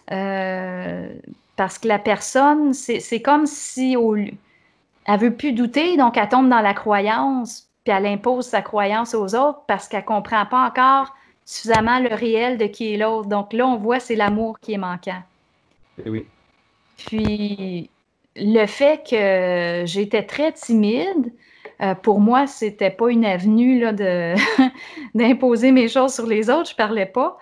Euh, parce que la personne, c'est c'est comme si au, elle veut plus douter, donc elle tombe dans la croyance, puis elle impose sa croyance aux autres parce qu'elle comprend pas encore suffisamment le réel de qui est l'autre. Donc là, on voit, c'est l'amour qui est manquant. Et oui. Puis le fait que j'étais très timide, euh, pour moi, c'était pas une avenue là, de d'imposer mes choses sur les autres. Je parlais pas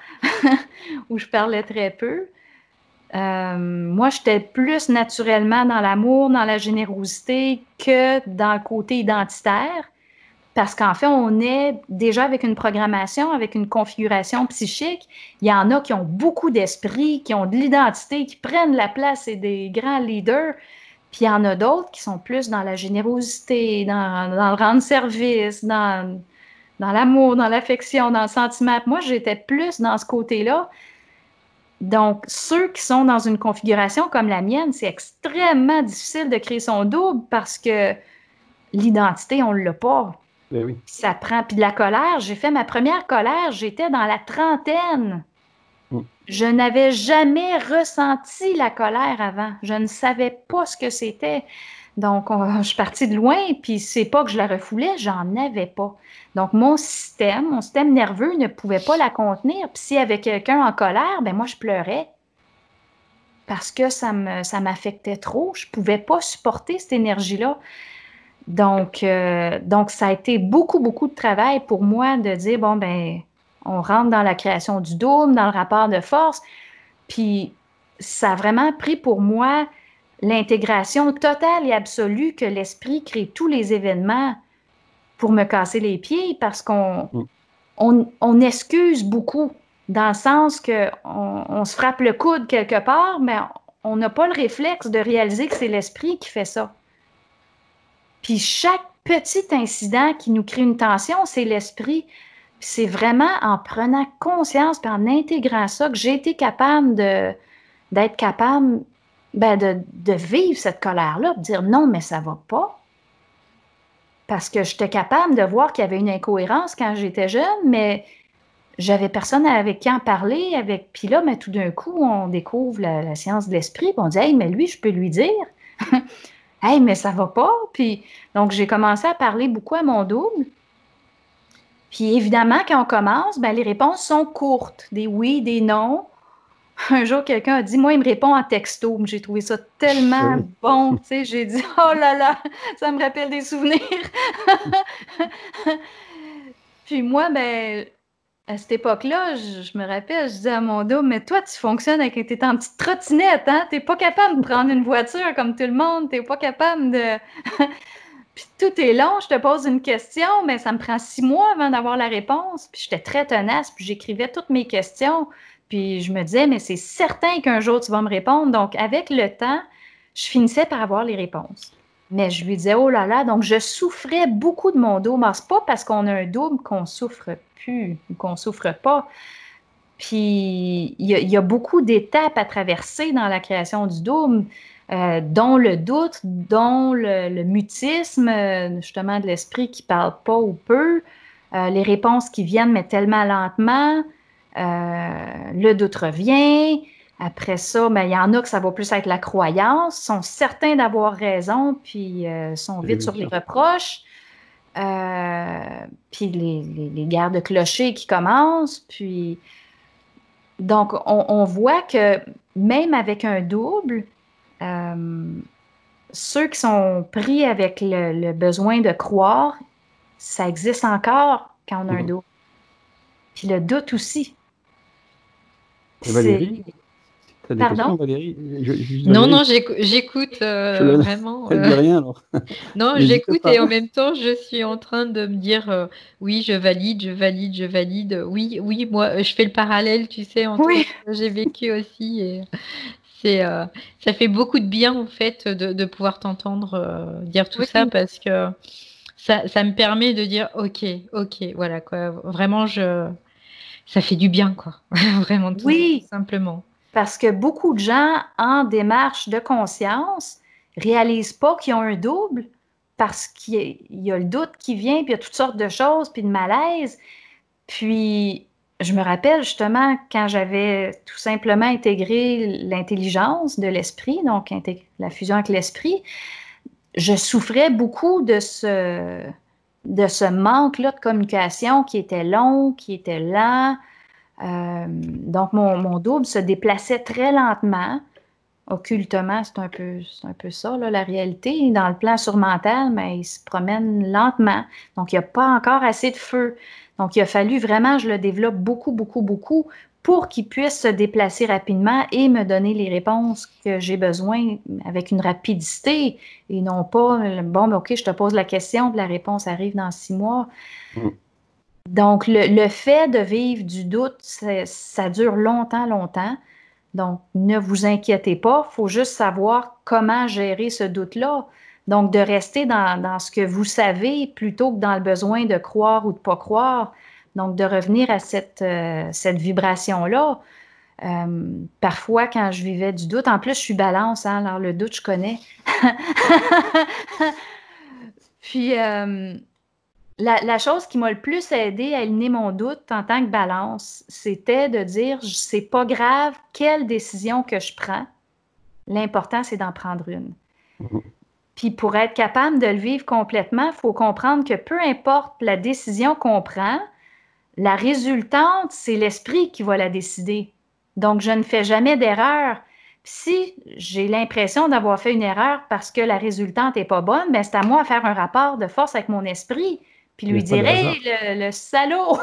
ou je parlais très peu. Euh, moi, j'étais plus naturellement dans l'amour, dans la générosité que dans le côté identitaire. Parce qu'en fait, on est déjà avec une programmation, avec une configuration psychique. Il y en a qui ont beaucoup d'esprit, qui ont de l'identité, qui prennent la place et des grands leaders. Puis il y en a d'autres qui sont plus dans la générosité, dans, dans le rendre service, dans, dans l'amour, dans l'affection, dans le sentiment. Moi, j'étais plus dans ce côté-là. Donc, ceux qui sont dans une configuration comme la mienne, c'est extrêmement difficile de créer son double parce que l'identité, on ne l'a pas. Et oui. Ça prend. Puis de la colère, j'ai fait ma première colère, j'étais dans la trentaine. Mm. Je n'avais jamais ressenti la colère avant. Je ne savais pas ce que c'était. Donc, on- je suis partie de loin, puis c'est pas que je la refoulais, j'en avais pas. Donc, mon système, mon système nerveux ne pouvait pas la contenir. Puis s'il y avait quelqu'un en colère, ben moi, je pleurais parce que ça me, ça m'affectait trop. Je pouvais pas supporter cette énergie-là. Donc, euh, donc, ça a été beaucoup, beaucoup de travail pour moi de dire, bon, ben, on rentre dans la création du dôme, dans le rapport de force. Puis, ça a vraiment pris pour moi l'intégration totale et absolue que l'esprit crée tous les événements pour me casser les pieds parce qu'on Mm. on, on excuse beaucoup dans le sens qu'on on se frappe le coude quelque part, mais on n'a pas le réflexe de réaliser que c'est l'esprit qui fait ça. Puis chaque petit incident qui nous crée une tension, c'est l'esprit. Puis c'est vraiment en prenant conscience et en intégrant ça que j'ai été capable de, d'être capable ben, de, de vivre cette colère-là, de dire non, mais ça va pas. Parce que j'étais capable de voir qu'il y avait une incohérence quand j'étais jeune, mais j'avais personne avec qui en parler. Avec... Puis là, mais tout d'un coup, on découvre la, la science de l'esprit, puis on dit « Hey, mais lui, je peux lui dire. » Hey, mais ça va pas. Puis, donc, j'ai commencé à parler beaucoup à mon double. Puis, évidemment, quand on commence, ben, les réponses sont courtes. Des oui, des non. Un jour, quelqu'un a dit, moi, il me répond en texto. J'ai trouvé ça tellement Oui. bon. Tu sais, j'ai dit, oh là là, ça me rappelle des souvenirs. Puis moi, ben, à cette époque-là, je, je me rappelle, je disais à mon double, mais toi, tu fonctionnes avec, t'es en petite trottinette, hein? T'es pas capable de prendre une voiture comme tout le monde, t'es pas capable de... Puis tout est long, je te pose une question, mais ça me prend six mois avant d'avoir la réponse. Puis j'étais très tenace, puis j'écrivais toutes mes questions. Puis je me disais, mais c'est certain qu'un jour tu vas me répondre. Donc avec le temps, je finissais par avoir les réponses. Mais je lui disais, oh là là, donc je souffrais beaucoup de mon double. C'est pas parce qu'on a un double qu'on souffre plus ou qu'on souffre pas. Puis il y, y, a beaucoup d'étapes à traverser dans la création du double. Euh, dont le doute, dont le, le mutisme, justement de l'esprit qui ne parle pas ou peu, euh, les réponses qui viennent mais tellement lentement, euh, le doute revient. Après ça, ben, il y en a que ça va plus être la croyance, sont certains d'avoir raison, puis euh, sont vite sur les reproches. Euh, puis les, les, les guerres de clochers qui commencent. Puis donc, on, on voit que même avec un double, Euh, ceux qui sont pris avec le, le besoin de croire, ça existe encore quand on a un doute. Puis le doute aussi. Et Valérie, Tu as des Pardon? questions, Valérie? Je- juste Non, Valérie, non, j'écou- j'écoute euh, je le- vraiment. elle euh, dit rien, alors. Non, N'hésite j'écoute pas. et en même temps, je suis en train de me dire euh, oui, je valide, je valide, je valide. Oui, oui, moi, euh, je fais le parallèle, tu sais, entre Oui, ce que j'ai vécu aussi. Et c'est, euh, ça fait beaucoup de bien, en fait, de, de pouvoir t'entendre euh, dire tout ça oui, parce que ça, ça me permet de dire ok, ok, voilà quoi. Vraiment, je, ça fait du bien, quoi. Vraiment, tout oui, simplement. parce que beaucoup de gens en démarche de conscience réalisent pas qu'ils ont un double parce qu'il y a, il y a le doute qui vient, puis il y a toutes sortes de choses, puis de malaise. Puis, je me rappelle justement quand j'avais tout simplement intégré l'intelligence de l'esprit, donc intég- la fusion avec l'esprit, je souffrais beaucoup de ce, de ce manque-là de communication qui était long, qui était lent. Euh, donc, mon, mon double se déplaçait très lentement. Occultement, c'est un peu, c'est un peu ça, là, la réalité. Dans le plan surmental, mais il se promène lentement. Donc, il n'y a pas encore assez de feu. Donc, il a fallu vraiment que je le développe beaucoup, beaucoup, beaucoup pour qu'il puisse se déplacer rapidement et me donner les réponses que j'ai besoin avec une rapidité et non pas, euh, bon, ben, OK, je te pose la question, puis la réponse arrive dans six mois. Mm. Donc, le, le fait de vivre du doute, ça, ça dure longtemps, longtemps. Donc, ne vous inquiétez pas, il faut juste savoir comment gérer ce doute-là. Donc, de rester dans, dans ce que vous savez plutôt que dans le besoin de croire ou de ne pas croire. Donc, de revenir à cette, euh, cette vibration-là. Euh, parfois, quand je vivais du doute, en plus, je suis balance, hein, alors le doute, je connais. Puis, euh, la, la chose qui m'a le plus aidé à éliminer mon doute en tant que balance, c'était de dire, c'est pas grave quelle décision que je prends. L'important, c'est d'en prendre une. Mhm. Puis pour être capable de le vivre complètement, il faut comprendre que peu importe la décision qu'on prend, la résultante, c'est l'esprit qui va la décider. Donc, je ne fais jamais d'erreur. Si j'ai l'impression d'avoir fait une erreur parce que la résultante n'est pas bonne, ben c'est à moi de faire un rapport de force avec mon esprit, puis Il n'y lui a pas de dire, hasard. hey, le, le salaud,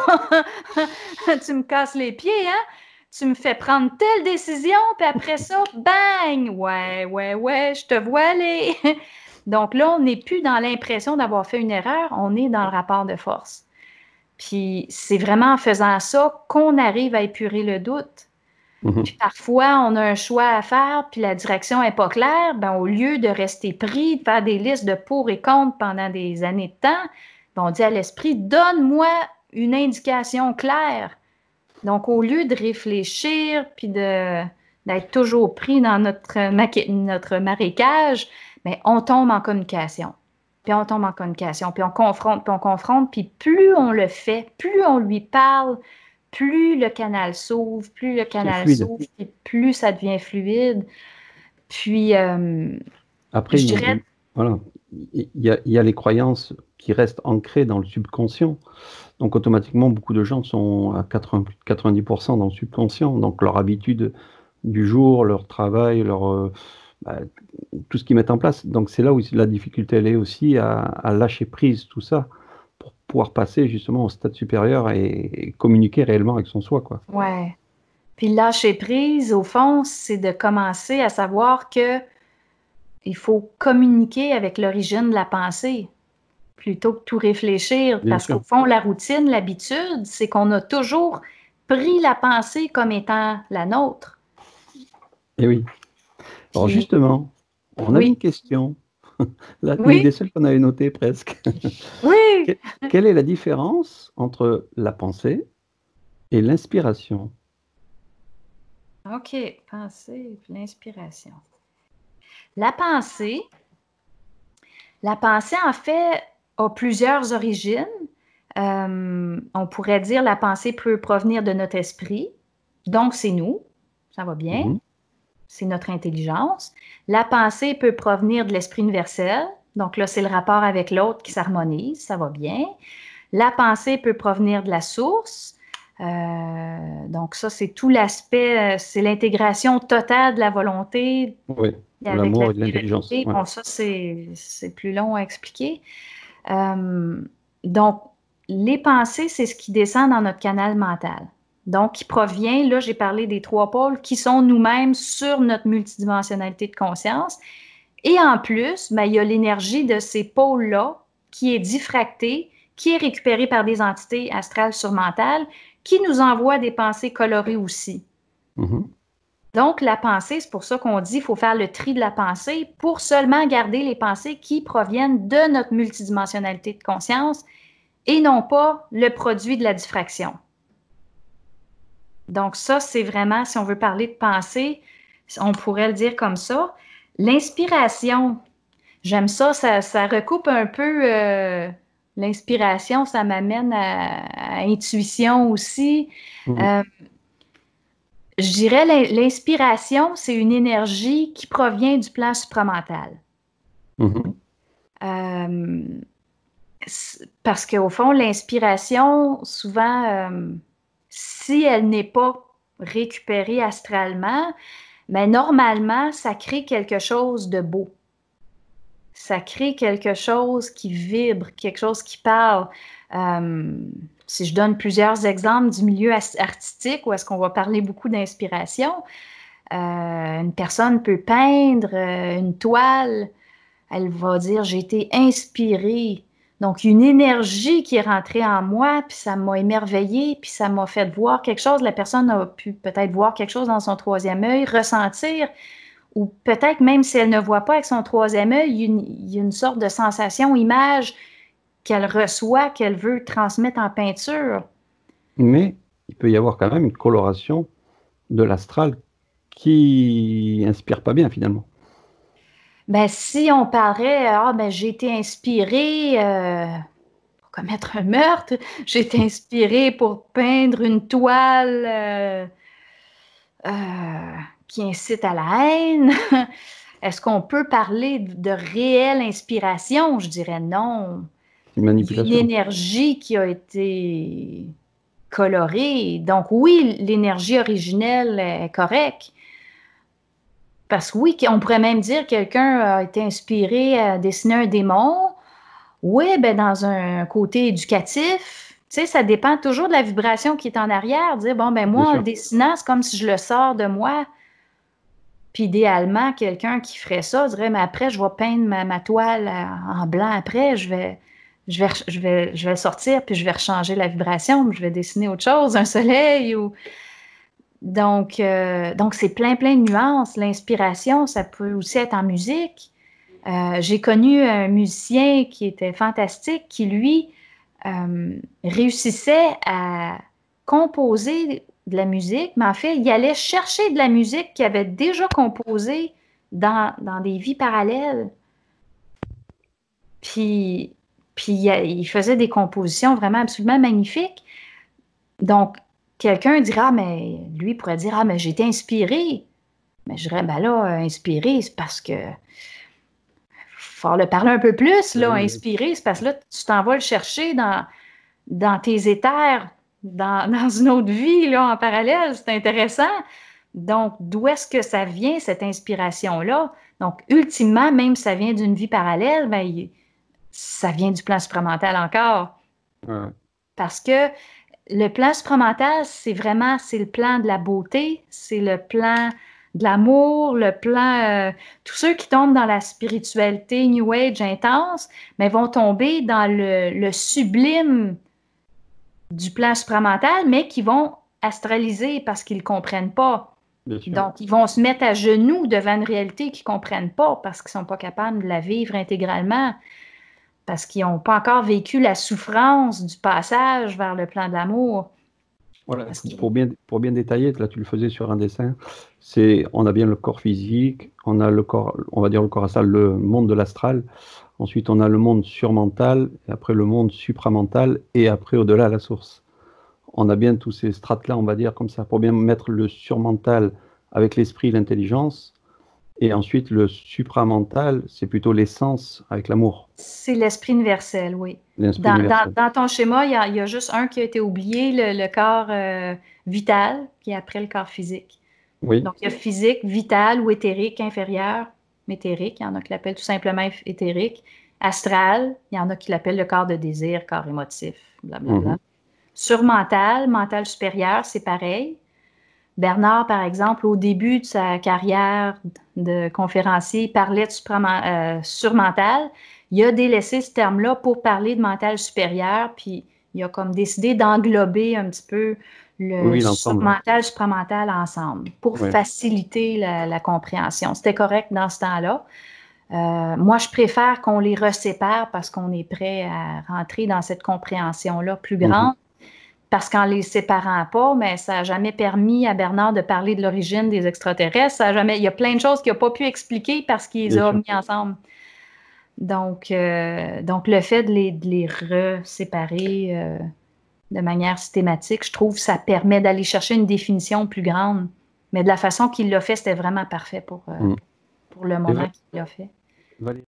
tu me casses les pieds, hein? Tu me fais prendre telle décision, puis après ça, bang! Ouais, ouais, ouais, je te vois aller. Donc là, on n'est plus dans l'impression d'avoir fait une erreur, on est dans le rapport de force. Puis c'est vraiment en faisant ça qu'on arrive à épurer le doute. Mhm. Puis parfois, on a un choix à faire, puis la direction n'est pas claire. Ben, au lieu de rester pris, de faire des listes de pour et contre pendant des années de temps, ben, on dit à l'esprit, donne-moi une indication claire. Donc, au lieu de réfléchir, puis de, d'être toujours pris dans notre, maqui- notre marécage, ben, on tombe en communication. Puis on tombe en communication, puis on confronte, puis on confronte, puis plus on le fait, plus on lui parle, plus le canal s'ouvre, plus le C'est canal fluide. s'ouvre, puis plus ça devient fluide. Puis, euh, Après, je il, dirais, il- voilà, il y a, il y a les croyances qui restent ancrées dans le subconscient. Donc, automatiquement, beaucoup de gens sont à quatre-vingts, plus de quatre-vingt-dix pour cent dans le subconscient. Donc, leur habitude du jour, leur travail, leur, euh, bah, tout ce qu'ils mettent en place. Donc, c'est là où la difficulté, elle est aussi à, à lâcher prise, tout ça, pour pouvoir passer justement au stade supérieur et, et communiquer réellement avec son soi, quoi. ouais. Puis lâcher prise, au fond, c'est de commencer à savoir que il faut communiquer avec l'origine de la pensée plutôt que tout réfléchir. Bien Parce qu'au sûr. fond, la routine, l'habitude, c'est qu'on a toujours pris la pensée comme étant la nôtre. Et oui. Alors, Puis, justement, on avait une oui, question. Là, une oui, des seules qu'on avait notées presque. oui. Que- Quelle est la différence entre la pensée et l'inspiration? OK, pensée puis l'inspiration. La pensée, la pensée, en fait, a plusieurs origines. Euh, on pourrait dire la pensée peut provenir de notre esprit, donc c'est nous, ça va bien, Mhm. c'est notre intelligence. La pensée peut provenir de l'esprit universel, donc là, c'est le rapport avec l'autre qui s'harmonise, ça va bien. La pensée peut provenir de la source, euh, donc ça, c'est tout l'aspect, euh, c'est l'intégration totale de la volonté Oui, et de avec la l'amour et de l'intelligence. dualité. Ouais. Bon, ça, c'est c'est plus long à expliquer. Euh, donc, les pensées, c'est ce qui descend dans notre canal mental. Donc, qui provient, là, j'ai parlé des trois pôles, qui sont nous-mêmes sur notre multidimensionnalité de conscience. Et en plus, ben, il y a l'énergie de ces pôles-là qui est diffractée, qui est récupérée par des entités astrales surmentales, qui nous envoient des pensées colorées aussi. Mhm. Donc, la pensée, c'est pour ça qu'on dit qu'il faut faire le tri de la pensée pour seulement garder les pensées qui proviennent de notre multidimensionnalité de conscience et non pas le produit de la diffraction. Donc ça, c'est vraiment, si on veut parler de pensée, on pourrait le dire comme ça. L'inspiration, j'aime ça, ça, ça recoupe un peu euh, l'inspiration, ça m'amène à, à intuition aussi. Mhm. Euh, je dirais l'inspiration, c'est une énergie qui provient du plan supramental. Mhm. Euh, parce qu'au fond, l'inspiration, souvent, euh, si elle n'est pas récupérée astralement, mais normalement, ça crée quelque chose de beau. Ça crée quelque chose qui vibre, quelque chose qui parle. Euh, si je donne plusieurs exemples du milieu artistique où est-ce qu'on va parler beaucoup d'inspiration, euh, une personne peut peindre euh, une toile, elle va dire « j'ai été inspirée ». Donc, une énergie qui est rentrée en moi, puis ça m'a émerveillée, puis ça m'a fait voir quelque chose. La personne a pu peut-être voir quelque chose dans son troisième œil, ressentir, ou peut-être même si elle ne voit pas avec son troisième œil, il y a une, il y a une sorte de sensation, image qu'elle reçoit, qu'elle veut transmettre en peinture. Mais il peut y avoir quand même une coloration de l'astral qui inspire pas bien finalement. Ben, si on parlait, ah, ben, j'ai été inspirée euh, pour commettre un meurtre, j'ai été inspirée pour peindre une toile euh, euh, qui incite à la haine. Est-ce qu'on peut parler de réelle inspiration? Je dirais non. Une Il y a une manipulation. énergie qui a été colorée. Donc oui, l'énergie originelle est correcte. Parce que oui, on pourrait même dire que quelqu'un a été inspiré à dessiner un démon. Oui, ben dans un côté éducatif, tu sais, ça dépend toujours de la vibration qui est en arrière. Dire, bon, ben Bien moi, en le sûr. dessinant, c'est comme si je le sors de moi. Puis idéalement, quelqu'un qui ferait ça dirait, mais après, je vais peindre ma, ma toile en blanc après, je vais, je, vais, je, vais, je vais sortir, puis je vais rechanger la vibration, je vais dessiner autre chose, un soleil ou... Donc, euh, donc c'est plein, plein de nuances. L'inspiration, ça peut aussi être en musique. Euh, j'ai connu un musicien qui était fantastique, qui, lui, euh, réussissait à composer de la musique, mais en fait, il allait chercher de la musique qu'il avait déjà composée dans, dans des vies parallèles. Puis, puis il faisait des compositions vraiment absolument magnifiques. Donc, quelqu'un dira, ah, mais lui pourrait dire, ah, mais j'ai été inspiré. Mais je dirais, ben là, inspiré, c'est parce que faut le parler un peu plus, là, Oui, oui. inspiré, c'est parce que là, tu t'en vas le chercher dans, dans tes éthers, dans, dans une autre vie, là, en parallèle. C'est intéressant. Donc, d'où est-ce que ça vient, cette inspiration-là? Donc, ultimement, même si ça vient d'une vie parallèle, ben, il- ça vient du plan supramental encore. Ouais. Parce que le plan supramental, c'est vraiment, c'est le plan de la beauté, c'est le plan de l'amour, le plan... euh, tous ceux qui tombent dans la spiritualité New Age intense, mais vont tomber dans le, le sublime du plan supramental, mais qui vont astraliser parce qu'ils ne comprennent pas. Bien sûr. Donc, ils vont se mettre à genoux devant une réalité qu'ils ne comprennent pas parce qu'ils ne sont pas capables de la vivre intégralement, parce qu'ils n'ont pas encore vécu la souffrance du passage vers le plan de l'amour. Voilà, Parce que- pour bien, pour bien détailler, là tu le faisais sur un dessin, c'est on a bien le corps physique, on a le corps, on va dire le corps astral, le monde de l'astral, ensuite on a le monde surmental, et après le monde supramental, et après au-delà la source. On a bien tous ces strates-là, on va dire comme ça, pour bien mettre le surmental avec l'esprit, l'intelligence, et ensuite le supramental, c'est plutôt l'essence avec l'amour, C'est l'esprit universel, oui. l'esprit Dans, dans, universel. dans ton schéma, il y, a, il y a juste un qui a été oublié, le, le corps euh, vital, qui est après le corps physique. Oui, Donc, il y a physique, vital ou éthérique, inférieur, éthérique, il y en a qui l'appellent tout simplement éthérique. Astral, il y en a qui l'appellent le corps de désir, corps émotif, blablabla. mhm. Surmental, mental supérieur, c'est pareil. Bernard, par exemple, au début de sa carrière de conférencier, parlait de euh, surmental. Il a délaissé ce terme-là pour parler de mental supérieur, puis il a comme décidé d'englober un petit peu le Oui, surmental, supramental ensemble pour ouais. faciliter la, la compréhension. C'était correct dans ce temps-là. Euh, moi, je préfère qu'on les resépare parce qu'on est prêt à rentrer dans cette compréhension-là plus grande. Mm-hmm. Parce qu'en les séparant pas, mais ça n'a jamais permis à Bernard de parler de l'origine des extraterrestres. Ça a jamais, il y a plein de choses qu'il n'a pas pu expliquer parce qu'il les a mis ensemble. Donc, euh, donc, le fait de les, de les reséparer euh, de manière systématique, je trouve que ça permet d'aller chercher une définition plus grande. Mais de la façon qu'il l'a fait, c'était vraiment parfait pour, euh, mm. pour le moment qu'il l'a fait. Valérie.